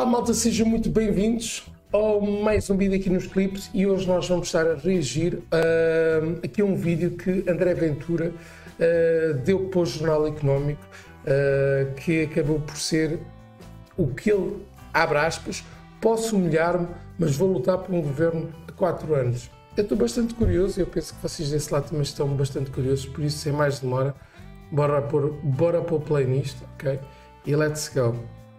Olá malta, sejam muito bem-vindos ao mais um vídeo aqui nos clipes e hoje nós vamos estar a reagir aqui a um vídeo que André Ventura deu para o Jornal Económico, que acabou por ser o que ele, abre aspas, posso humilhar-me, mas vou lutar por um governo de 4 anos. Eu estou bastante curioso, eu penso que vocês desse lado também estão bastante curiosos, por isso sem mais demora, bora pôr o play nisto, ok? E let's go!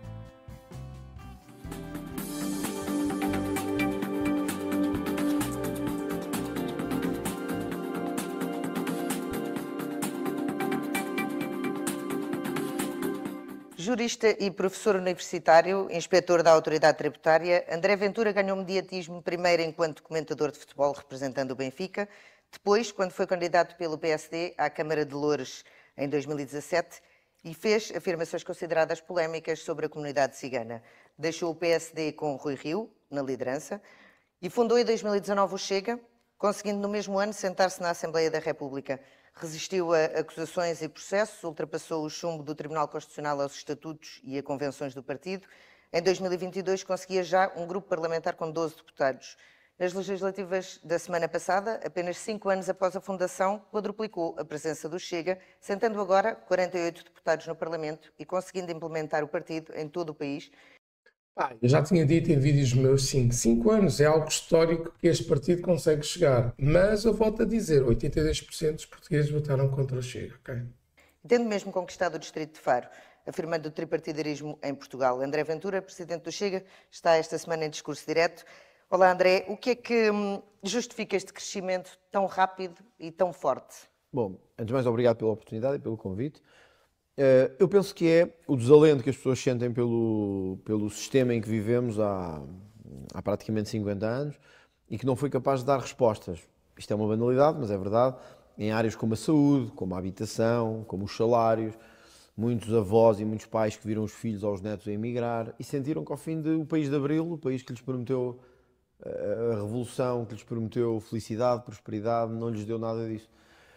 Jurista e professor universitário, inspetor da Autoridade Tributária, André Ventura ganhou mediatismo primeiro enquanto comentador de futebol representando o Benfica, depois quando foi candidato pelo PSD à Câmara de Loures em 2017 e fez afirmações consideradas polémicas sobre a comunidade cigana. Deixou o PSD com Rui Rio na liderança e fundou em 2019 o Chega, conseguindo no mesmo ano sentar-se na Assembleia da República. Resistiu a acusações e processos, ultrapassou o chumbo do Tribunal Constitucional aos estatutos e a convenções do partido. Em 2022 conseguia já um grupo parlamentar com 12 deputados. Nas legislativas da semana passada, apenas 5 anos após a fundação, quadruplicou a presença do Chega, sentando agora 48 deputados no Parlamento e conseguindo implementar o partido em todo o país. Eu já tinha dito em vídeos meus, 5 anos é algo histórico que este partido consegue chegar, mas eu volto a dizer, 82% dos portugueses votaram contra o Chega, ok? Tendo mesmo conquistado o distrito de Faro, afirmando o tripartidarismo em Portugal, André Ventura, presidente do Chega, está esta semana em discurso direto. Olá André, o que é que justifica este crescimento tão rápido e tão forte? Bom, antes de mais, obrigado pela oportunidade e pelo convite. Eu penso que é o desalento que as pessoas sentem pelo sistema em que vivemos há praticamente 50 anos e que não foi capaz de dar respostas. Isto é uma banalidade, mas é verdade. Em áreas como a saúde, como a habitação, como os salários, muitos avós e muitos pais que viram os filhos ou os netos a emigrar e sentiram que ao fim do país de Abril, o país que lhes prometeu a revolução, que lhes prometeu felicidade, prosperidade, não lhes deu nada disso.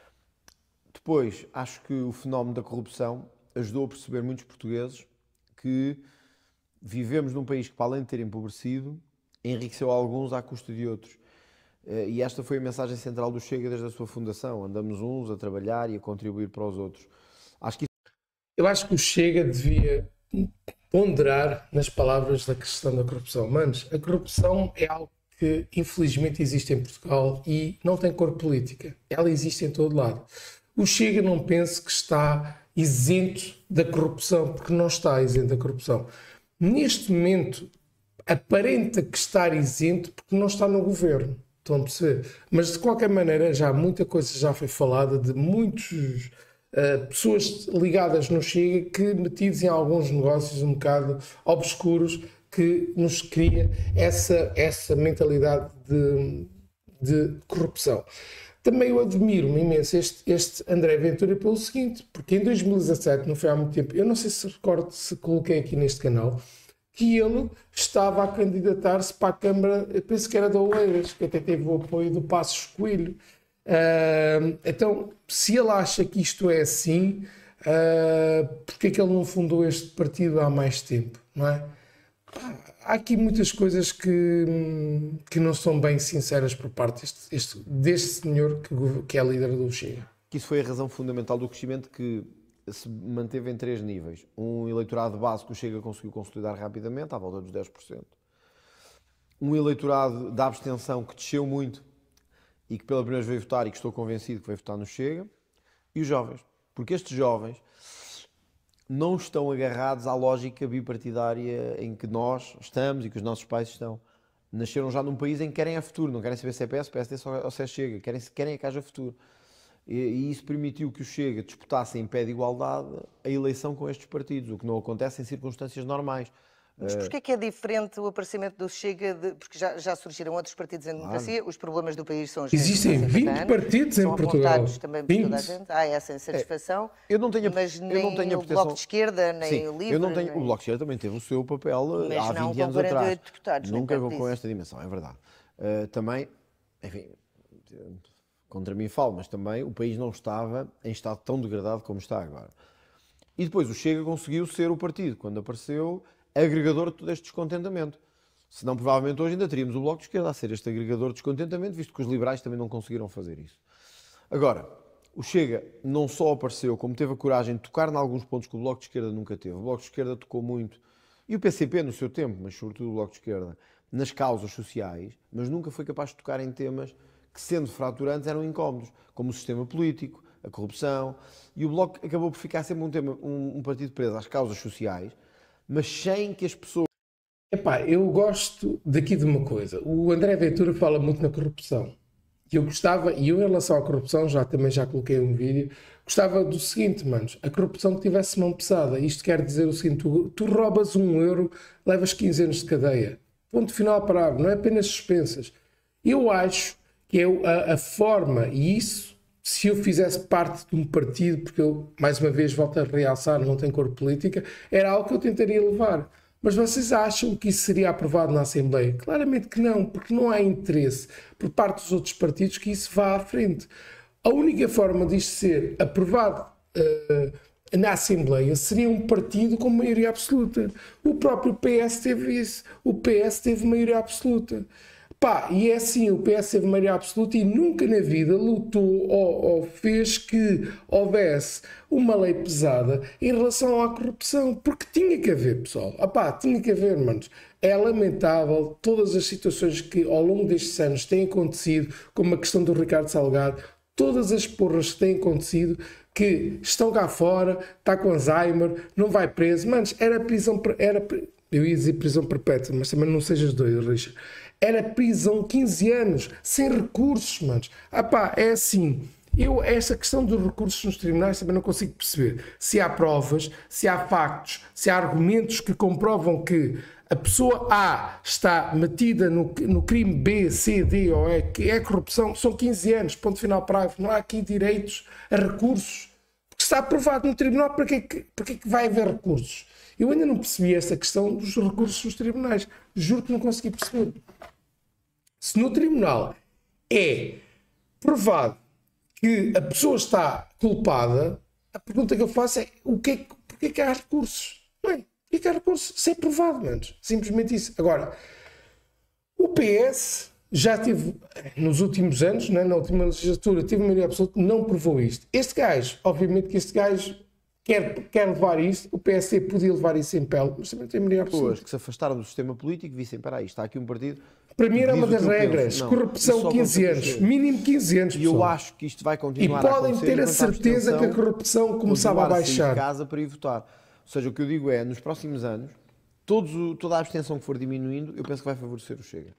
Depois, acho que o fenómeno da corrupção ajudou a perceber muitos portugueses que vivemos num país que, para além de ter empobrecido, enriqueceu alguns à custa de outros. E esta foi a mensagem central do Chega desde a sua fundação. Andamos uns a trabalhar e a contribuir para os outros. Eu acho que o Chega devia ponderar nas palavras da questão da corrupção. Manos, a corrupção é algo que infelizmente existe em Portugal e não tem cor política. Ela existe em todo lado. O Chega não pense que está isento da corrupção, porque não está isento da corrupção. Neste momento, aparenta que está isento porque não está no governo. Estão a perceber? Mas, de qualquer maneira, já muita coisa já foi falada de muitas pessoas ligadas no Chega que metidos em alguns negócios um bocado obscuros que nos cria essa mentalidade de corrupção. Também eu admiro-me imenso este André Ventura pelo seguinte, porque em 2017, não foi há muito tempo, eu não sei se recordo, se coloquei aqui neste canal, que ele estava a candidatar-se para a Câmara, eu penso que era de Oeiras, que até teve o apoio do Passos Coelho. Então, se ele acha que isto é assim, porque é que ele não fundou este partido há mais tempo, não é? Há aqui muitas coisas que não são bem sinceras por parte deste senhor que é líder do Chega. Isso foi a razão fundamental do crescimento que se manteve em 3 níveis. Um eleitorado de base que o Chega conseguiu consolidar rapidamente, à volta dos 10%. Um eleitorado da abstenção que desceu muito e que pela primeira vez veio votar e que estou convencido que vai votar no Chega. E os jovens. Porque estes jovens não estão agarrados à lógica bipartidária em que nós estamos e que os nossos pais estão. Nasceram já num país em que querem a futuro, não querem saber se é PS, PSD ou se é Chega, querem que haja futuro. E isso permitiu que o Chega disputasse em pé de igualdade a eleição com estes partidos, o que não acontece em circunstâncias normais. Mas porquê é que é diferente o aparecimento do Chega, porque já surgiram outros partidos em democracia, os problemas do país são os Existem 20 partidos em Portugal. São também por toda a gente, há essa insatisfação, mas nem o Bloco de Esquerda, nem o Livre... O Bloco de Esquerda também teve o seu papel há 20 anos atrás. Nunca vou com esta dimensão, é verdade. Também, enfim, contra mim falo, mas também o país não estava em estado tão degradado como está agora. E depois o Chega conseguiu ser o partido, quando apareceu, agregador de todo este descontentamento. Senão, provavelmente, hoje ainda teríamos o Bloco de Esquerda a ser este agregador de descontentamento, visto que os liberais também não conseguiram fazer isso. Agora, o Chega não só apareceu, como teve a coragem de tocar em alguns pontos que o Bloco de Esquerda nunca teve. O Bloco de Esquerda tocou muito, e o PCP no seu tempo, mas sobretudo o Bloco de Esquerda, nas causas sociais, mas nunca foi capaz de tocar em temas que, sendo fraturantes, eram incómodos, como o sistema político, a corrupção, e o Bloco acabou por ficar sempre um partido preso às causas sociais, mas sem que as pessoas... Epá, eu gosto daqui de uma coisa. O André Ventura fala muito na corrupção. E eu gostava, e eu em relação à corrupção, também já coloquei um vídeo, gostava do seguinte, manos, a corrupção que tivesse mão pesada. Isto quer dizer o seguinte, tu roubas €1, levas 15 anos de cadeia. Ponto final parágrafo, não é apenas suspensas. Eu acho que é a forma, e isso, se eu fizesse parte de um partido, porque eu, mais uma vez, volto a realçar, não tenho cor política, era algo que eu tentaria levar. Mas vocês acham que isso seria aprovado na Assembleia? Claramente que não, porque não há interesse por parte dos outros partidos que isso vá à frente. A única forma disto ser aprovado na Assembleia seria um partido com maioria absoluta. O próprio PS teve isso. O PS teve maioria absoluta. Pá, e é assim, o PS teve maioria absoluta e nunca na vida lutou ou fez que houvesse uma lei pesada em relação à corrupção, porque tinha que haver, pessoal. Pá, tinha que haver, manos. É lamentável todas as situações que ao longo destes anos têm acontecido, como a questão do Ricardo Salgado, todas as porras que têm acontecido, que estão cá fora, está com Alzheimer, não vai preso. Manos, era prisão, eu ia dizer prisão perpétua, mas também não sejas doido, Richard. Era prisão 15 anos, sem recursos, manos. Pá, é assim. Eu, essa questão dos recursos nos tribunais também não consigo perceber. Se há provas, se há factos, se há argumentos que comprovam que a pessoa A está metida no crime B, C, D ou E, que é corrupção, são 15 anos, ponto final parágrafo. Não há aqui direitos a recursos. Porque está aprovado no tribunal, para que vai haver recursos? Eu ainda não percebi essa questão dos recursos nos tribunais. Juro que não consegui perceber. Se no tribunal é provado que a pessoa está culpada, a pergunta que eu faço é porquê que há recursos? Não é? Porquê que há recursos? Isso é provado, menos. Simplesmente isso. Agora, o PS já teve, nos últimos anos, na última legislatura, teve maioria absoluta, não provou isto. Este gajo, obviamente que este gajo quer levar isto, o PSD podia levar isso em pele, mas também tem maioria absoluta. Pessoas que se afastaram do sistema político vissem, para aí, está aqui um partido... Para mim era uma das regras, corrupção 15 anos, mínimo 15 anos. E eu acho que isto vai continuar a acontecer. E podem ter a certeza que a corrupção começava a baixar. De casa para ir votar. Ou seja, o que eu digo é, nos próximos anos, toda a abstenção que for diminuindo, eu penso que vai favorecer o Chega.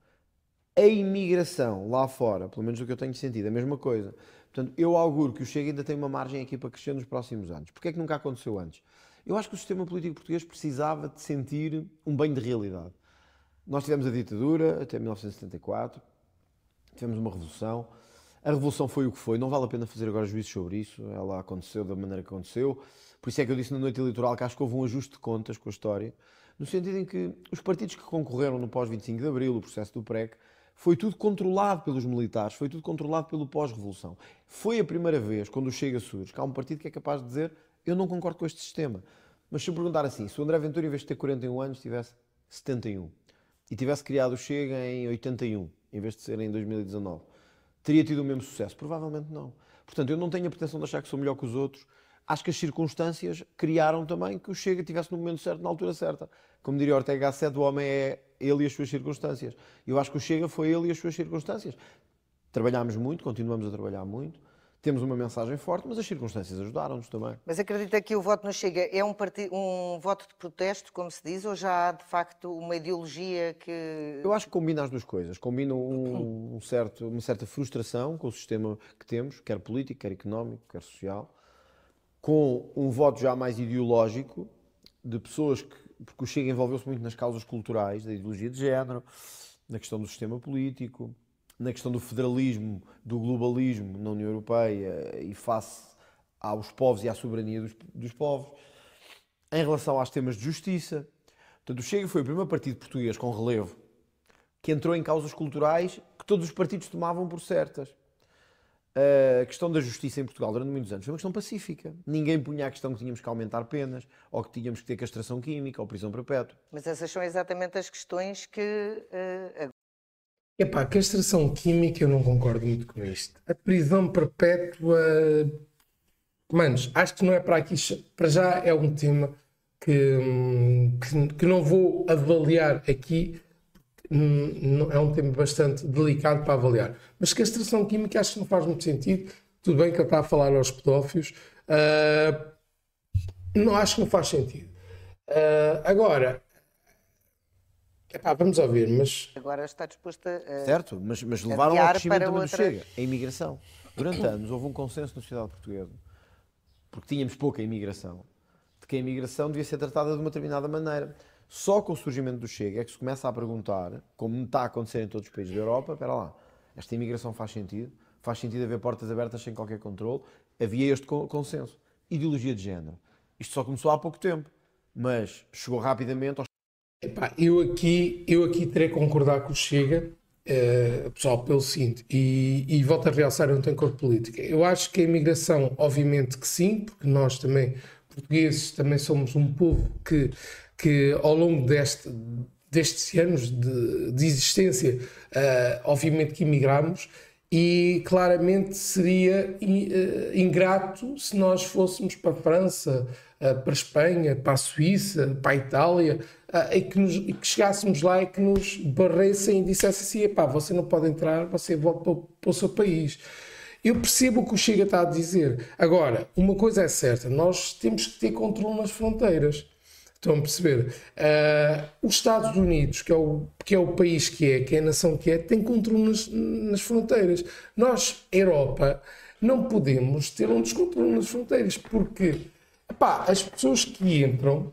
A imigração lá fora, pelo menos do que eu tenho sentido, é a mesma coisa. Portanto, eu auguro que o Chega ainda tem uma margem aqui para crescer nos próximos anos. Porquê é que nunca aconteceu antes? Eu acho que o sistema político português precisava de sentir um banho de realidade. Nós tivemos a ditadura até 1974, tivemos uma revolução. A revolução foi o que foi, não vale a pena fazer agora juízos sobre isso, ela aconteceu da maneira que aconteceu. Por isso é que eu disse na noite eleitoral que acho que houve um ajuste de contas com a história, no sentido em que os partidos que concorreram no pós-25 de Abril, o processo do PREC, foi tudo controlado pelos militares, foi tudo controlado pelo pós-revolução. Foi a primeira vez, quando o Chega surge, que há um partido que é capaz de dizer eu não concordo com este sistema. Mas se eu perguntar assim, se o André Ventura, em vez de ter 41 anos, tivesse 71, e tivesse criado o Chega em 81, em vez de ser em 2019, teria tido o mesmo sucesso? Provavelmente não. Portanto, eu não tenho a pretensão de achar que sou melhor que os outros. Acho que as circunstâncias criaram também que o Chega estivesse no momento certo, na altura certa. Como diria Ortega Gasset, o homem é ele e as suas circunstâncias. Eu acho que o Chega foi ele e as suas circunstâncias. Trabalhámos muito, continuamos a trabalhar muito. Temos uma mensagem forte, mas as circunstâncias ajudaram-nos também. Mas acredita que o voto no Chega é um voto de protesto, como se diz, ou já há, de facto, uma ideologia que... Eu acho que combina as duas coisas. Combina uma certa frustração com o sistema que temos, quer político, quer económico, quer social, com um voto já mais ideológico de pessoas que... Porque o Chega envolveu-se muito nas causas culturais, da ideologia de género, na questão do sistema político, na questão do federalismo, do globalismo na União Europeia e face aos povos e à soberania dos povos, em relação aos temas de justiça. Portanto, o Chega foi o primeiro partido português com relevo que entrou em causas culturais que todos os partidos tomavam por certas. A questão da justiça em Portugal durante muitos anos foi uma questão pacífica. Ninguém punha a questão que tínhamos que aumentar penas, ou que tínhamos que ter castração química, ou prisão perpétua. Mas essas são exatamente as questões que... Epá, a castração química eu não concordo muito com isto. A prisão perpétua, manos, acho que não é para aqui, para já é um tema que não vou avaliar aqui, é um tema bastante delicado para avaliar. Mas castração química acho que não faz muito sentido. Tudo bem que ele está a falar aos pedófilos, não acho que não faz sentido. Agora, epá, vamos ouvir, mas... Agora está disposta a... Certo, mas levaram ao adiar crescimento para também do outra- Chega, a imigração. Durante anos houve um consenso na sociedade portuguesa, porque tínhamos pouca imigração, de que a imigração devia ser tratada de uma determinada maneira. Só com o surgimento do Chega é que se começa a perguntar, como está a acontecer em todos os países da Europa, espera lá, esta imigração faz sentido haver portas abertas sem qualquer controle. Havia este consenso. Ideologia de género. Isto só começou há pouco tempo, mas chegou rapidamente aos... Epá, eu aqui terei que concordar com o Chega, pessoal, pelo seguinte, e volto a realçar, eu não tenho cor política. Eu acho que a imigração, obviamente que sim, porque nós também, portugueses, também somos um povo que ao longo destes anos de existência, obviamente que imigramos, e claramente seria ingrato se nós fôssemos para a França, para a Espanha, para a Suíça, para a Itália, e que chegássemos lá e que nos barressem e dissessem assim: epá, você não pode entrar, você volta para o seu país. Eu percebo o que o Chega está a dizer. Agora, uma coisa é certa, nós temos que ter controle nas fronteiras. Estão a perceber? Os Estados Unidos, que é o país que é a nação que é, tem controle nas fronteiras. Nós, Europa, não podemos ter um descontrole nas fronteiras, porque epá, as pessoas que entram,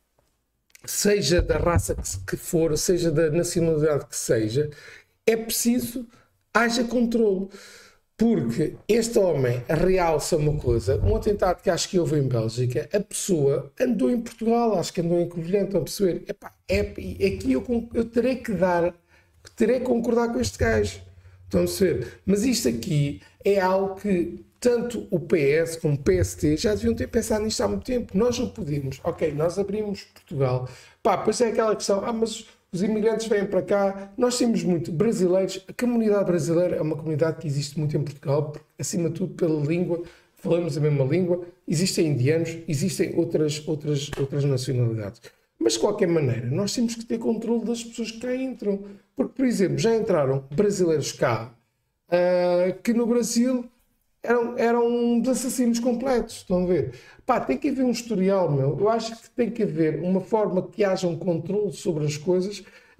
seja da raça que for, seja da nacionalidade que seja, é preciso haja controle. Porque este homem realça uma coisa, um atentado que acho que houve em Bélgica, a pessoa andou em Portugal, acho que andou em Covilhã, estão a perceber? Epá, aqui eu terei que concordar com este gajo, estão a perceber? Mas isto aqui é algo que tanto o PS como o PSD já deviam ter pensado nisto há muito tempo. Nós não podemos, ok, nós abrimos Portugal, pá, pois é aquela questão, mas os imigrantes vêm para cá, nós temos muito brasileiros, a comunidade brasileira é uma comunidade que existe muito em Portugal, porque, acima de tudo pela língua, falamos a mesma língua, existem indianos, existem outras nacionalidades. Mas de qualquer maneira, nós temos que ter controle das pessoas que cá entram. Porque, por exemplo, já entraram brasileiros cá, que no Brasil eram assassinos completos, estão a ver? Pá, tem que haver um historial, meu. Eu acho que tem que haver uma forma que haja um controle sobre as coisas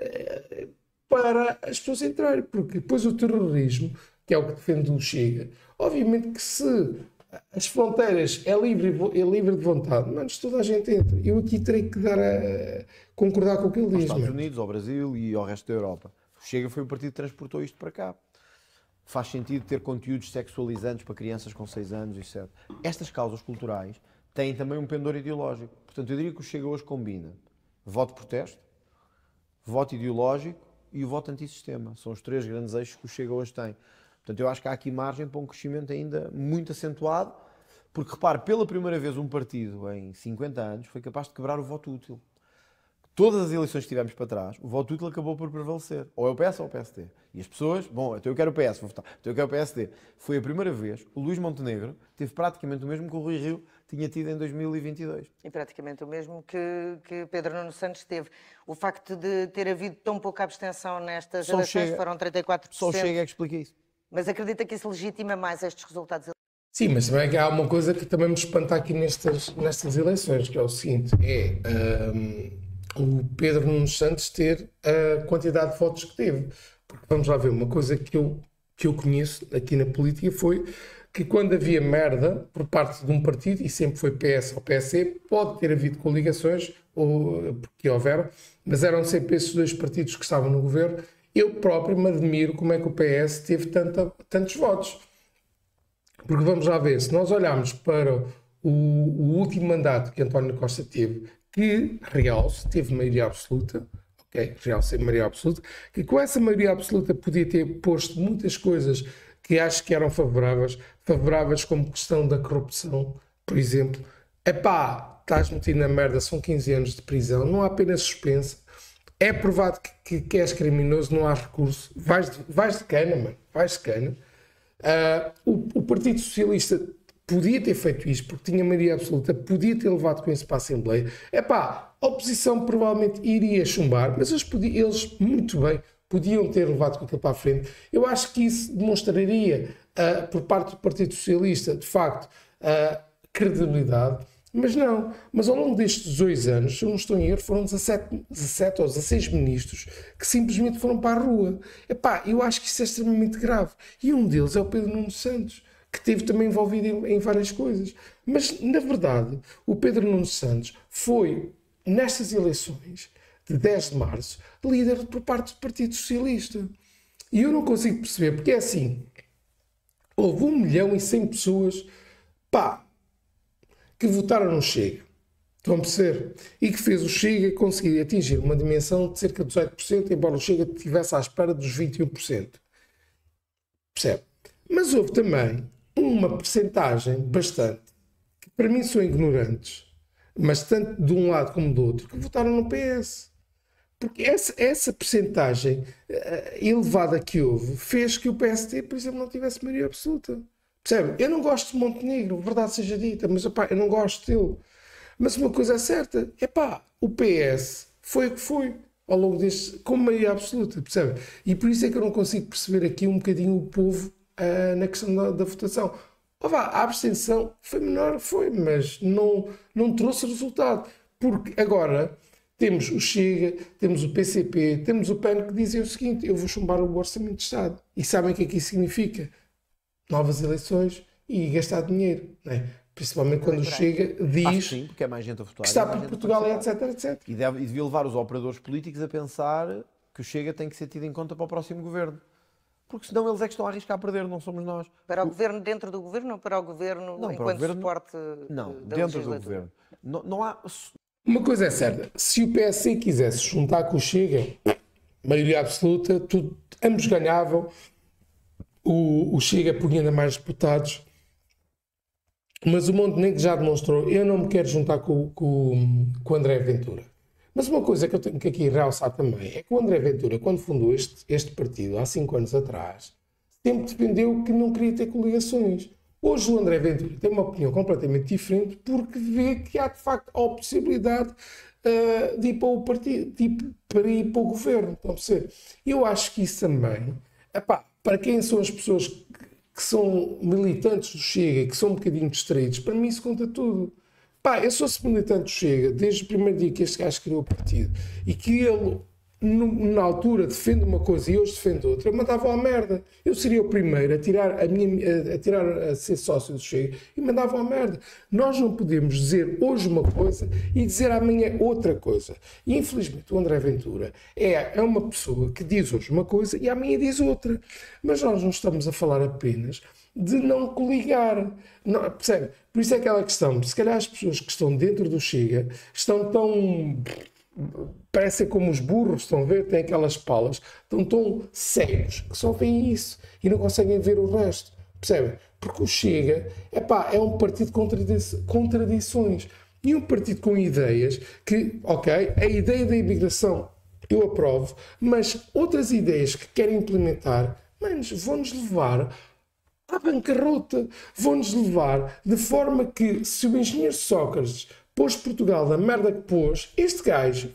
para as pessoas entrarem, porque depois o terrorismo, que é o que defende o Chega, obviamente que se as fronteiras é livre de vontade, mas toda a gente entra. Eu aqui terei que concordar com o que ele diz. Aos Estados Unidos, ao Brasil e ao resto da Europa. O Chega foi o partido que transportou isto para cá. Faz sentido ter conteúdos sexualizantes para crianças com 6 anos e 7. Estas causas culturais têm também um pendor ideológico. Portanto, eu diria que o Chega hoje combina voto de protesto, voto ideológico e o voto antissistema. São os 3 grandes eixos que o Chega hoje tem. Portanto, eu acho que há aqui margem para um crescimento ainda muito acentuado, porque, repare, pela primeira vez um partido em 50 anos foi capaz de quebrar o voto útil. Todas as eleições que tivemos para trás, o voto útil acabou por prevalecer. Ou é o PS ou o PSD. E as pessoas, bom, então eu quero o PS, vou votar. Então eu quero o PSD. Foi a primeira vez, o Luís Montenegro teve praticamente o mesmo que o Rui Rio tinha tido em 2022. E praticamente o mesmo que Pedro Nuno Santos teve. O facto de ter havido tão pouca abstenção nestas eleições, foram 34%. Só o Chega é que explica isso. Mas acredita que isso legitima mais estes resultados? Sim, mas também há uma coisa que também me espanta aqui nestas eleições, que é o seguinte, o Pedro Nuno Santos ter a quantidade de votos que teve. Porque vamos lá ver, uma coisa que eu conheço aqui na política foi que quando havia merda por parte de um partido, e sempre foi PS ou PSD, pode ter havido coligações, porque houveram, mas eram sempre esses 2 partidos que estavam no governo. Eu próprio me admiro como é que o PS teve tantos votos. Porque vamos lá ver, se nós olharmos para o último mandato que António Costa teve, que realce, teve maioria absoluta, ok? Realce maioria absoluta, que com essa maioria absoluta podia ter posto muitas coisas que acho que eram favoráveis como questão da corrupção, por exemplo. Epá, estás metido na merda, são 15 anos de prisão, não há pena suspensa, é provado que és criminoso, não há recurso, vais de cana, mano, vais de cana. O Partido Socialista podia ter feito isto, porque tinha maioria absoluta, podia ter levado com isso para a Assembleia. Epá, a oposição provavelmente iria chumbar, mas eles muito bem podiam ter levado com aquilo para a frente. Eu acho que isso demonstraria, por parte do Partido Socialista, de facto, credibilidade, mas não. Mas ao longo destes 2 anos, se eu não estou em erro, foram 17 ou 16 ministros que simplesmente foram para a rua. Epá, eu acho que isso é extremamente grave. E um deles é o Pedro Nuno Santos, que esteve também envolvido em várias coisas. Mas, na verdade, o Pedro Nuno Santos foi, nestas eleições de 10 de março, líder por parte do Partido Socialista. E eu não consigo perceber, porque é assim, houve 1.100.000 pessoas, que votaram no Chega. Estão a perceber? E que fez o Chega conseguir atingir uma dimensão de cerca de 18%, embora o Chega estivesse à espera dos 21%. Percebe? Mas houve também uma percentagem bastante, que para mim são ignorantes, mas tanto de um lado como do outro, que votaram no PS. Porque essa percentagem elevada que houve fez que o PSD, por exemplo, não tivesse maioria absoluta. Percebe? Eu não gosto de Montenegro, verdade seja dita, mas eu não gosto dele. Mas uma coisa é certa, o PS foi o que foi ao longo deste, com maioria absoluta, percebe? E por isso é que eu não consigo perceber aqui um bocadinho o povo na questão da votação. A abstenção foi menor, mas não trouxe resultado. Porque agora temos o Chega, temos o PCP, temos o PAN que dizem o seguinte: eu vou chumbar o Orçamento de Estado. E sabem o que é que isso significa? Novas eleições e gastar dinheiro, não é? Principalmente quando o Chega diz sim, porque é mais gente a votar, que está por Portugal, etc. E devia levar os operadores políticos a pensar que o Chega tem que ser tido em conta para o próximo governo. Porque senão eles é que estão a arriscar a perder, não somos nós. Para o governo dentro do governo ou para o governo não, enquanto para o governo, suporte não, da dentro legislatura? do governo. Não há... Uma coisa é certa, se o PSD quisesse juntar com o Chega, maioria absoluta, ambos ganhavam, o Chega punha ainda mais deputados, mas o Montenegro já demonstrou: eu não me quero juntar com o André Ventura. Mas uma coisa que eu tenho que aqui realçar também é que o André Ventura, quando fundou este partido, há 5 anos atrás, sempre defendeu que não queria ter coligações. Hoje o André Ventura tem uma opinião completamente diferente, porque vê que há de facto a possibilidade de ir para o partido, para ir para o governo. Estão a perceber? Eu acho que isso também, para quem são as pessoas que são militantes do Chega e que são um bocadinho distraídos, para mim isso conta tudo. Eu sou militante do Chega desde o primeiro dia que este gajo criou o partido, e que ele, na altura, defende uma coisa e hoje defende outra, eu mandava a merda. Eu seria o primeiro a tirar a ser sócio do Chega e mandava a merda. Nós não podemos dizer hoje uma coisa e dizer amanhã outra coisa. E infelizmente o André Ventura é uma pessoa que diz hoje uma coisa e amanhã diz outra. Mas nós não estamos a falar apenas de não coligar. Não, percebe? Por isso é aquela questão, se calhar as pessoas que estão dentro do Chega estão tão... parecem como os burros, estão a ver? Têm aquelas palas, estão tão cegos que só veem isso e não conseguem ver o resto. Percebem? Porque o Chega é um partido de contradições. E um partido com ideias que, a ideia da imigração eu aprovo, mas outras ideias que querem implementar, vão-nos levar à bancarrota, vão-nos levar de forma que, se o engenheiro Sócrates pôs Portugal da merda que pôs, este gajo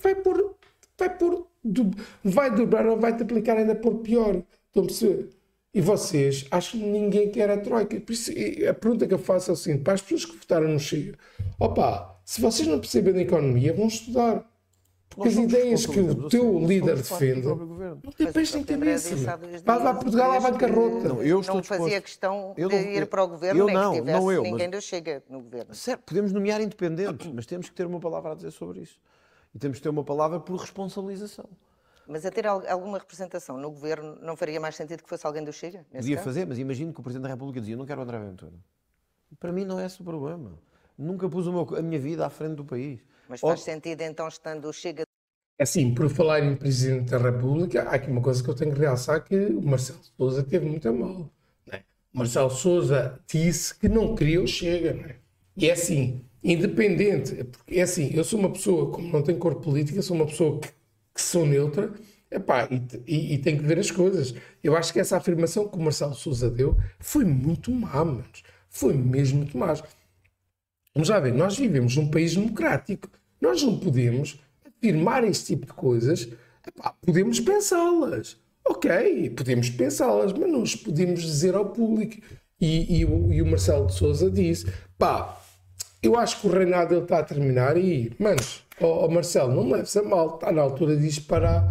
vai dobrar ou vai-te aplicar ainda por pior. Estão a perceber? E vocês acham que ninguém quer a Troika. Por isso, a pergunta que eu faço é o seguinte: para as pessoas que votaram no Chega, se vocês não percebem da economia, vão estudar. Porque as ideias que o teu líder defende não tem peixe nem cabeça. Vai lá Portugal à bancarrota. Não fazia questão de ir para o governo, nem que tivesse ninguém do Chega no governo. Certo, podemos nomear independentes, mas temos que ter uma palavra a dizer sobre isso. E temos que ter uma palavra por responsabilização. Mas a ter alguma representação no governo não faria mais sentido que fosse alguém do Chega? Podia fazer, mas imagino que o Presidente da República dizia: eu não quero o André Ventura. Para mim não é esse o problema. Nunca pus a minha vida à frente do país. Mas faz sentido então, estando o Chega... Assim, por falar em Presidente da República, há aqui uma coisa que eu tenho que realçar, que o Marcelo de Sousa teve muito a mal. Né? Marcelo Sousa disse que não queria o Chega, não é? E é assim, independente, porque é assim, eu sou uma pessoa, como não tenho cor política, sou uma pessoa que sou neutra, epá, e tenho que ver as coisas. Eu acho que essa afirmação que o Marcelo Sousa deu foi muito má, manos. Foi mesmo muito má. Vamos lá ver, nós vivemos num país democrático. Nós não podemos afirmar este tipo de coisas. Epá, podemos pensá-las. Ok, podemos pensá-las, mas não as podemos dizer ao público. E o Marcelo de Sousa disse, pá, eu acho que o reinado dele está a terminar e, manos, Marcelo, não me leves a mal, está na altura disso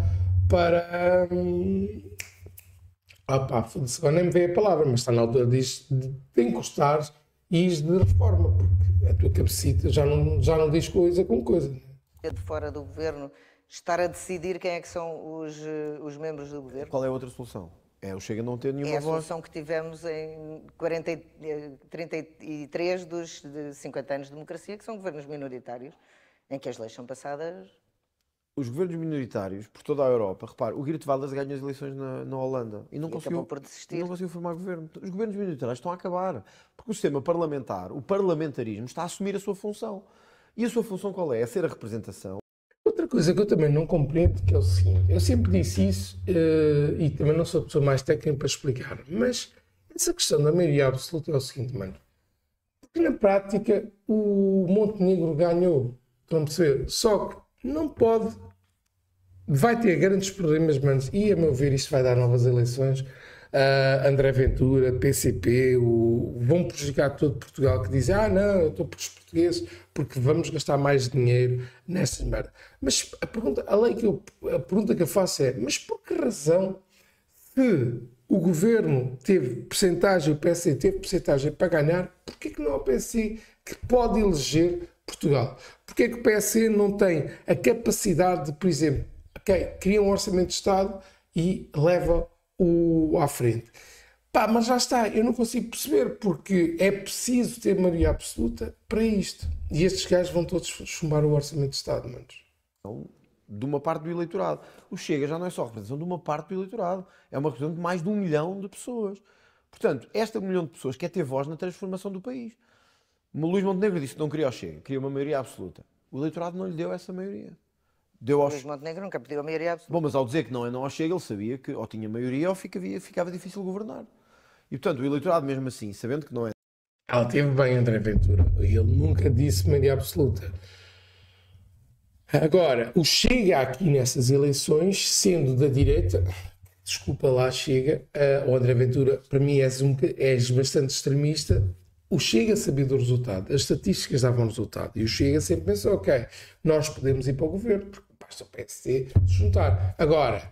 pá, foda-se, agora nem me veio a palavra, mas está na altura disso de encostar e ir de reforma, porque a tua cabecita já não diz coisa com coisa. De fora do governo, estar a decidir quem é que são os membros do governo? Qual é a outra solução? É o Chega não ter nenhuma É a voz. solução que tivemos em 33 dos de 50 anos de democracia, que são governos minoritários, em que as leis são passadas. Os governos minoritários, por toda a Europa, repare, o Geert Wilders ganhou as eleições na Holanda e não conseguiu, por desistir. não conseguiu formar governo. Os governos minoritários estão a acabar, porque o sistema parlamentar, o parlamentarismo, está a assumir a sua função. E a sua função qual é? É ser a representação. Outra coisa que eu também não compreendo que é o seguinte, eu sempre disse isso e também não sou a pessoa mais técnica para explicar, mas essa questão da maioria absoluta é o seguinte, mano, porque na prática o Montenegro ganhou, estão a perceber? Só que não pode, vai ter grandes problemas, mano, e a meu ver isto vai dar novas eleições. André Ventura, PCP, vão prejudicar todo Portugal, que dizem, não, eu estou por os portugueses porque vamos gastar mais dinheiro nessas merda. Mas a pergunta que eu faço é, mas por que razão, se o governo teve percentagem, o PSD teve percentagem para ganhar, porquê que não é o PSD que pode eleger Portugal? Porquê que o PSD não tem a capacidade de, por exemplo, cria um orçamento de Estado e leva à frente? Pá, mas já está, eu não consigo perceber, porque é preciso ter maioria absoluta para isto. E estes gajos vão todos chumbar o orçamento de Estado, manos. De uma parte do eleitorado. O Chega já não é só representação de uma parte do eleitorado, é uma representação de mais de 1 milhão de pessoas. Portanto, esta 1 milhão de pessoas quer ter voz na transformação do país. O Luís Montenegro disse que não queria o Chega, queria uma maioria absoluta. O eleitorado não lhe deu essa maioria. O Luís Montenegro nunca pediu a maioria absoluta. Bom, mas ao dizer que não é não ao Chega, ele sabia que ou tinha maioria ou ficava difícil governar. E, portanto, o eleitorado, mesmo assim, sabendo que não é... Ela teve bem, André Ventura. Ele nunca disse maioria absoluta. Agora, o Chega aqui nessas eleições, sendo da direita, desculpa lá, Chega, o André Ventura, para mim és bastante extremista. O Chega sabia do resultado, as estatísticas davam resultado. E o Chega sempre pensou, ok, nós podemos ir para o governo, porque basta o PSD se juntar. Agora,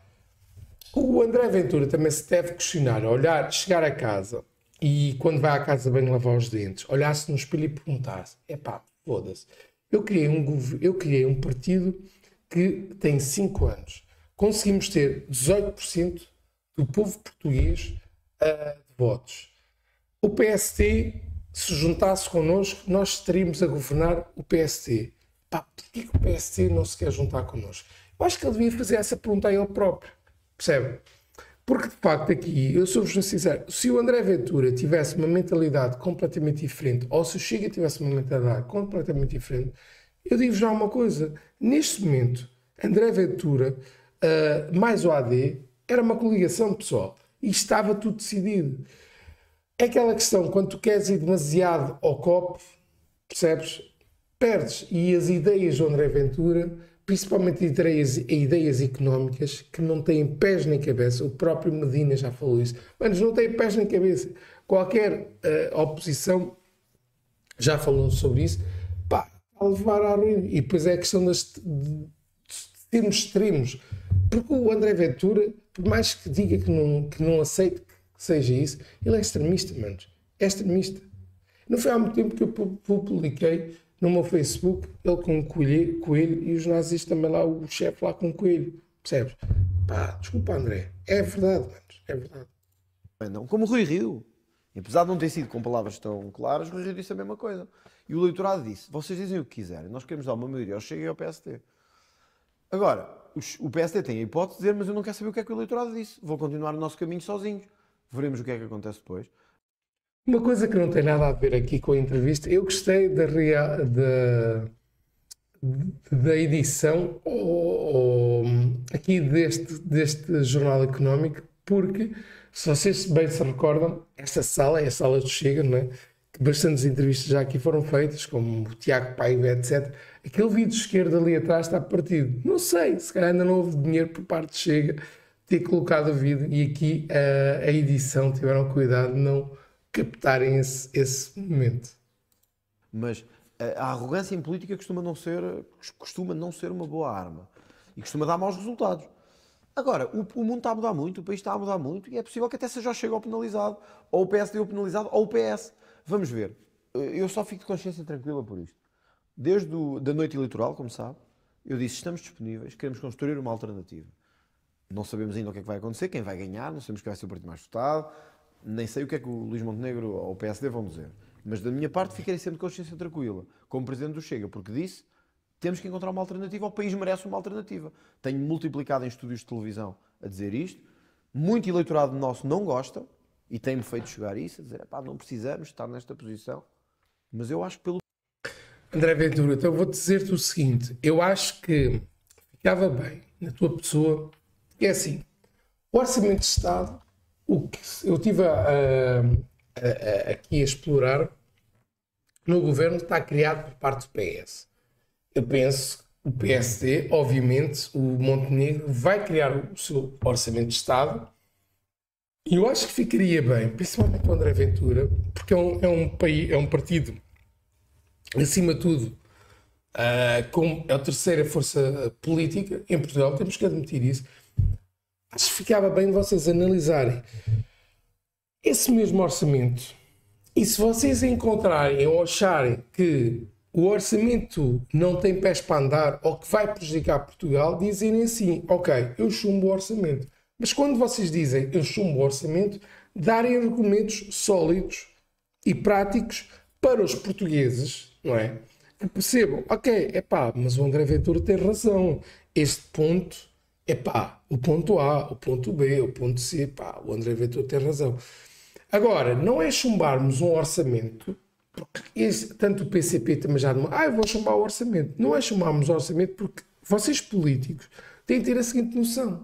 o André Ventura também se deve questionar, olhar, chegar a casa e quando vai à casa bem lavar os dentes, olhar-se no espelho e perguntar-se, epá, foda-se, eu criei um partido que tem 5 anos. Conseguimos ter 18% do povo português de votos. O PSD, se juntasse connosco, nós estaríamos a governar o PSD. Pá, porquê que o PSD não se quer juntar connosco? Eu acho que ele devia fazer essa pergunta a ele próprio. Percebe? Porque, de facto, aqui, eu sou-vos sincero, se o André Ventura tivesse uma mentalidade completamente diferente, ou se o Chega tivesse uma mentalidade completamente diferente, eu digo já uma coisa. Neste momento, André Ventura, mais o AD, era uma coligação, pessoal. E estava tudo decidido. É aquela questão, quando tu queres ir demasiado ao copo, percebes? Perdes. E as ideias do André Ventura, principalmente ideias económicas, que não têm pés nem cabeça, o próprio Medina já falou isso, mas não têm pés nem cabeça. Qualquer oposição já falou sobre isso, pá, a levar à ruína. E depois é a questão de sermos extremos. Porque o André Ventura, por mais que diga que não aceite que seja isso, ele é extremista, manos. É extremista. Não foi há muito tempo que eu publiquei no meu Facebook, ele com um coelho e os nazis também lá, o chefe lá com um coelho. Percebes? Pá, desculpa, André. É verdade, manos. É verdade. Não, como o Rui Rio. E apesar de não ter sido com palavras tão claras, o Rui Rio disse a mesma coisa. E o eleitorado disse, vocês dizem o que quiserem, nós queremos dar uma maioria ao Chega e ao PSD. Agora, o PSD tem a hipótese de dizer, mas eu não quero saber o que é que o eleitorado disse. Vou continuar o nosso caminho sozinhos. Veremos o que é que acontece depois. Uma coisa que não tem nada a ver aqui com a entrevista, eu gostei da edição aqui deste jornal económico, porque, se vocês bem se recordam, esta sala é a sala do Chega, não é? Que bastantes entrevistas já aqui foram feitas, como o Tiago Paiva, etc. Aquele vídeo esquerdo ali atrás está partido. Não sei, se calhar ainda não houve dinheiro por parte de Chega ter colocado o vídeo, e aqui a edição tiveram cuidado de não captarem esse momento. Mas a arrogância em política costuma não ser uma boa arma e costuma dar maus resultados. Agora, o mundo está a mudar muito, o país está a mudar muito, e é possível que até seja o Chega ao penalizado, ou o PSD o penalizado, ou o PS. Vamos ver. Eu só fico de consciência tranquila por isto. Desde da noite eleitoral, como sabe, eu disse: estamos disponíveis, queremos construir uma alternativa. Não sabemos ainda o que é que vai acontecer, quem vai ganhar, não sabemos quem vai ser o partido mais votado, nem sei o que é que o Luís Montenegro ou o PSD vão dizer. Mas da minha parte ficarei sempre de consciência tranquila, como Presidente do Chega, porque disse: temos que encontrar uma alternativa, o país merece uma alternativa. Tenho multiplicado em estúdios de televisão a dizer isto, muito eleitorado nosso não gosta, e tem-me feito chegar isso, a dizer: pá, não precisamos estar nesta posição, mas eu acho que pelo... André Ventura, então vou dizer-te o seguinte: eu acho que ficava bem na tua pessoa, porque é assim, o Orçamento de Estado, o que eu estive aqui a explorar no Governo, está criado por parte do PS. Eu penso que o PSD, obviamente, o Montenegro, vai criar o seu Orçamento de Estado, e eu acho que ficaria bem, principalmente o André Ventura, porque é um partido, acima de tudo, como é a terceira força política em Portugal, temos que admitir isso. Acho que ficava bem vocês analisarem esse mesmo orçamento, e se vocês encontrarem ou acharem que o orçamento não tem pés para andar ou que vai prejudicar Portugal, dizerem assim: ok, eu chumbo o orçamento. Mas quando vocês dizem eu chumbo o orçamento, darem argumentos sólidos e práticos para os portugueses, não é? Que percebam: ok, mas o André Ventura tem razão, este ponto, o ponto A, o ponto B, o ponto C, o André Ventura tem razão. Agora, não é chumbarmos um orçamento, porque tanto o PCP também já não... eu vou chumbar o orçamento. Não é chumbarmos o orçamento, porque vocês políticos têm que ter a seguinte noção: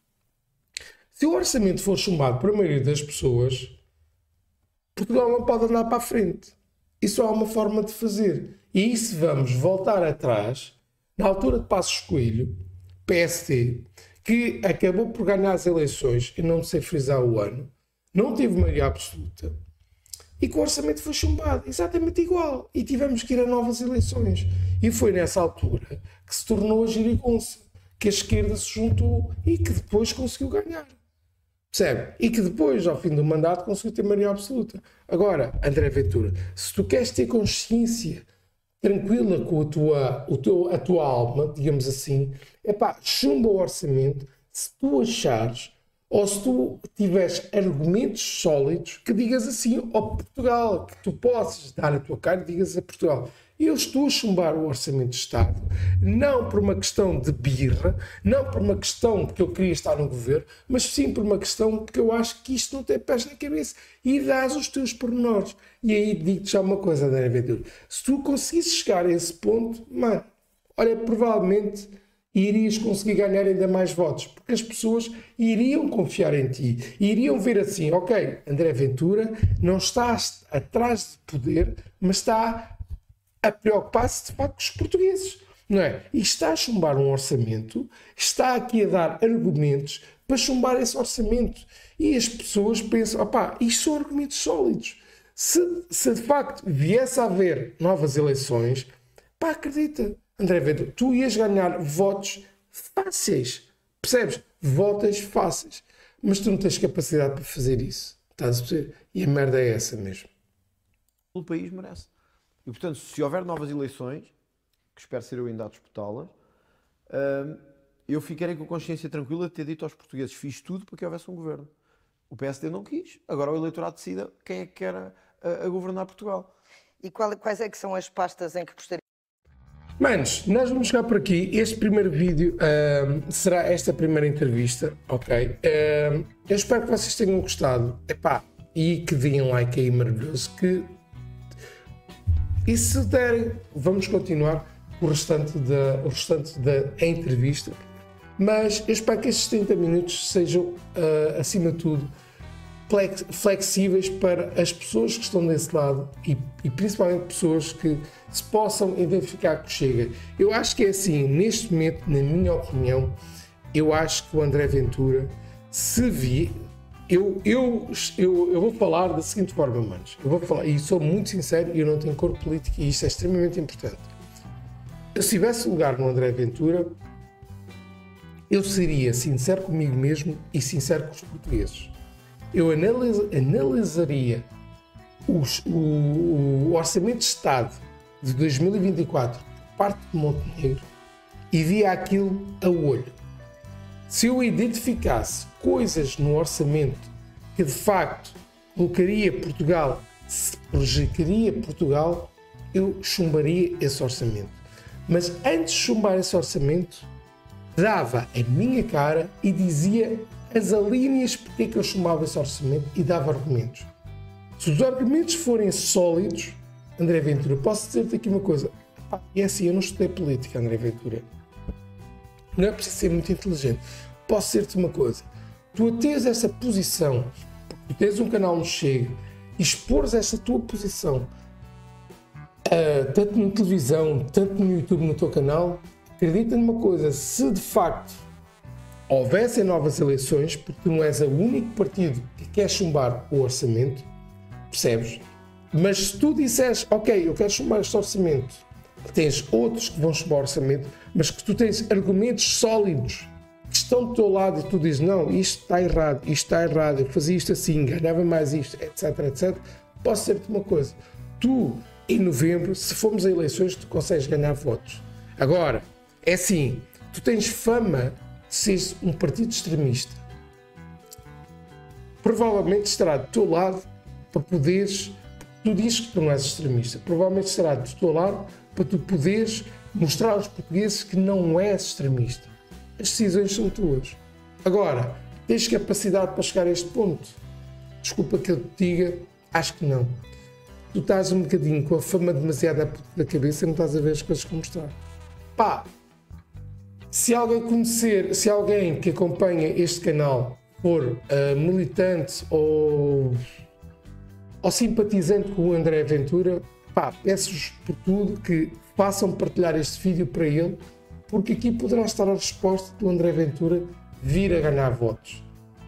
se o orçamento for chumbado por a maioria das pessoas, Portugal não pode andar para a frente. Isso há uma forma de fazer. E se vamos voltar atrás, na altura de Passos Coelho, PSD, que acabou por ganhar as eleições, e não sei frisar o ano, não teve maioria absoluta, e que o orçamento foi chumbado, exatamente igual, e tivemos que ir a novas eleições. E foi nessa altura que se tornou a gerigonça, que a esquerda se juntou e que depois conseguiu ganhar. Percebe? E que depois, ao fim do mandato, conseguiu ter maioria absoluta. Agora, André Ventura, se tu queres ter consciência tranquila com a tua alma, digamos assim, chumba o orçamento se tu achares, ou se tu tiveres argumentos sólidos, que digas assim ao Portugal, que tu possas dar a tua cara e digas a Portugal: eu estou a chumbar o Orçamento de Estado, não por uma questão de birra, não por uma questão porque eu queria estar no governo, mas sim por uma questão porque eu acho que isto não tem pés na cabeça, e dás os teus pormenores. E aí digo-te já uma coisa, André Ventura: se tu conseguisses chegar a esse ponto, provavelmente irias conseguir ganhar ainda mais votos, porque as pessoas iriam confiar em ti, iriam ver assim: ok, André Ventura não está atrás de poder, mas está a preocupar-se de facto com os portugueses, não é? E está a chumbar um orçamento, está aqui a dar argumentos para chumbar esse orçamento, e as pessoas pensam: isto são argumentos sólidos. Se de facto viesse a haver novas eleições, acredita, André Ventura, tu ias ganhar votos fáceis, percebes? Votos fáceis, mas tu não tens capacidade para fazer isso, estás a perceber? E a merda é essa mesmo. O país merece. E portanto, se houver novas eleições, que espero ser eu ainda a disputá-las, eu ficarei com a consciência tranquila de ter dito aos portugueses: fiz tudo para que houvesse um governo. O PSD não quis, agora o eleitorado decida quem é que quer a governar Portugal. E quais é que são as pastas em que gostaria? Manos, nós vamos chegar por aqui. Este primeiro vídeo será esta primeira entrevista, ok? Eu espero que vocês tenham gostado. e que deem um like aí maravilhoso. E se derem, vamos continuar o restante da entrevista. Mas eu espero que estes 30 minutos sejam, acima de tudo, flexíveis para as pessoas que estão desse lado e principalmente pessoas que se possam identificar com o Chega. Eu acho que é assim, neste momento, na minha opinião, eu acho que o André Ventura, se vir, eu vou falar da seguinte forma, manos. Eu vou falar, e sou muito sincero, eu não tenho cor política e isto é extremamente importante. Eu, se tivesse lugar no André Ventura, eu seria sincero comigo mesmo e sincero com os portugueses. Eu analisaria o Orçamento de Estado de 2024 por parte de Montenegro e via aquilo a olho. Se eu identificasse coisas no orçamento que de facto colocaria Portugal, se prejudicaria Portugal, eu chumbaria esse orçamento. Mas antes de chumbar esse orçamento, dava a minha cara e dizia as alíneas porque é que eu chumbava esse orçamento e dava argumentos. Se os argumentos forem sólidos, André Ventura, posso dizer-te aqui uma coisa. E é assim, eu não estudei política, André Ventura. Não é preciso ser muito inteligente. Posso dizer-te uma coisa. Tu a teres essa posição, tu tens um canal no Chega, e expores essa tua posição, tanto na televisão, tanto no YouTube, no teu canal, acredita numa coisa, se de facto houvessem novas eleições, porque tu não és o único partido que quer chumbar o orçamento, percebes? Mas se tu disseres, ok, eu quero chumbar este orçamento, que tens outros que vão chumbar o orçamento, mas que tu tens argumentos sólidos que estão do teu lado e tu dizes, não, isto está errado, eu fazia isto assim, ganhava mais isto, etc, etc, posso dizer-te uma coisa, tu, em novembro, se formos a eleições, tu consegues ganhar votos. Agora, é assim, tu tens fama de seres um partido extremista. Provavelmente estará do teu lado para poderes, tu dizes que tu não és extremista, provavelmente estará do teu lado para tu poderes mostrar aos portugueses que não és extremista. As decisões são tuas. Agora, tens capacidade para chegar a este ponto? Desculpa que eu te diga, acho que não. Tu estás um bocadinho com a fama demasiado da cabeça e não estás a ver as coisas como estão. Pá, se alguém que acompanha este canal for militante ou simpatizante com o André Ventura, pá, peço-vos por tudo que façam partilhar este vídeo para ele, porque aqui poderá estar a resposta do André Ventura vir a ganhar votos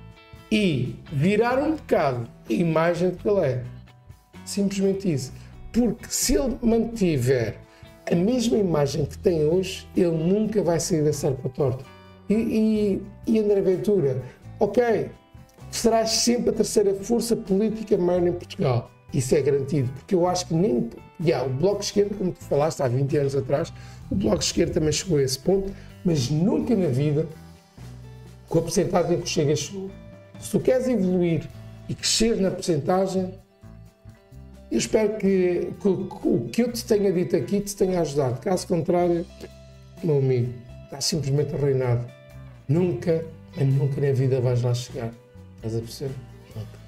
e virar um bocado a imagem de que ele é. Simplesmente isso. Porque se ele mantiver a mesma imagem que tem hoje, ele nunca vai sair da serpa torta. E André Ventura, ok, serás sempre a terceira força política maior em Portugal. Isso é garantido, porque eu acho que nem... o Bloco de Esquerda, como tu falaste há 20 anos atrás, o Bloco de Esquerda também chegou a esse ponto, mas nunca na vida, com a percentagem que chega, chegou. Se tu queres evoluir e crescer na percentagem, eu espero que o que eu te tenha dito aqui te tenha ajudado. Caso contrário, meu amigo, estás simplesmente arruinado. Nunca na vida vais lá chegar. Estás a perceber? Nunca.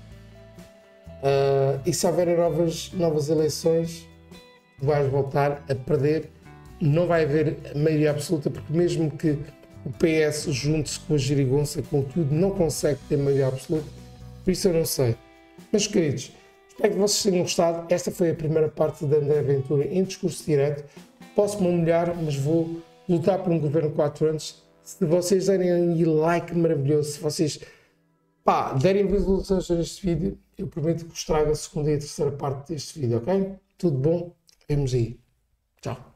E se houver novas eleições, vais voltar a perder. Não vai haver maioria absoluta, porque mesmo que o PS junte-se com a geringonça, com tudo, não consegue ter maioria absoluta. Por isso eu não sei. Mas, queridos, espero que vocês tenham gostado. Esta foi a primeira parte da André Ventura em discurso direto. Posso-me humilhar, mas vou lutar por um governo de 4 anos. Se vocês derem aí like maravilhoso, se vocês derem visualizações neste vídeo, eu prometo que vos trago a segunda e a terceira parte deste vídeo, ok? Tudo bom? Vemos aí. Tchau.